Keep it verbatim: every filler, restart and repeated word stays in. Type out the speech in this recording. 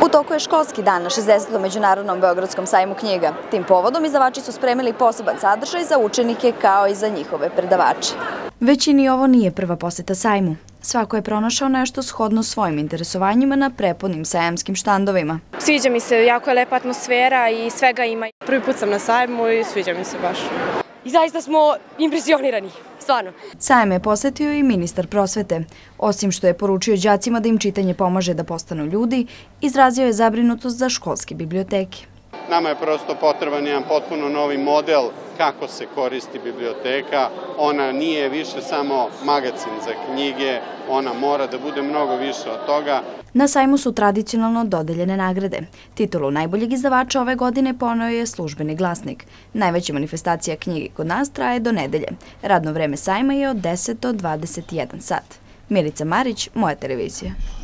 U toku je školski dan na šezdesetom Međunarodnom Beogradskom sajmu knjiga. Tim povodom izdavači su spremili poseban sadržaj za učenike kao i za njihove predavače. Većini ovo nije prva poseta sajmu. Svako je pronašao nešto shodno svojim interesovanjima na prepunim sajamskim štandovima. Sviđa mi se, jako je lepa atmosfera i svega ima. Prvi put sam na sajmu i sviđa mi se baš. I zaista smo impresionirani, stvarno. Sajam je posetio i ministar prosvete. Osim što je poručio đacima da im čitanje pomaže da postanu ljudi, izrazio je zabrinutost za školske biblioteke. Nama je prosto potreban jedan potpuno novi model kako se koristi biblioteka. Ona nije više samo magacin za knjige, ona mora da bude mnogo više od toga. Na sajmu su tradicionalno dodeljene nagrade. Titulu najboljeg izdavača ove godine poneo je Službeni glasnik. Najveća manifestacija knjige kod nas traje do nedelje. Radno vreme sajma je od deset do dvadeset jedan sat. Milica Marić, Moja televizija.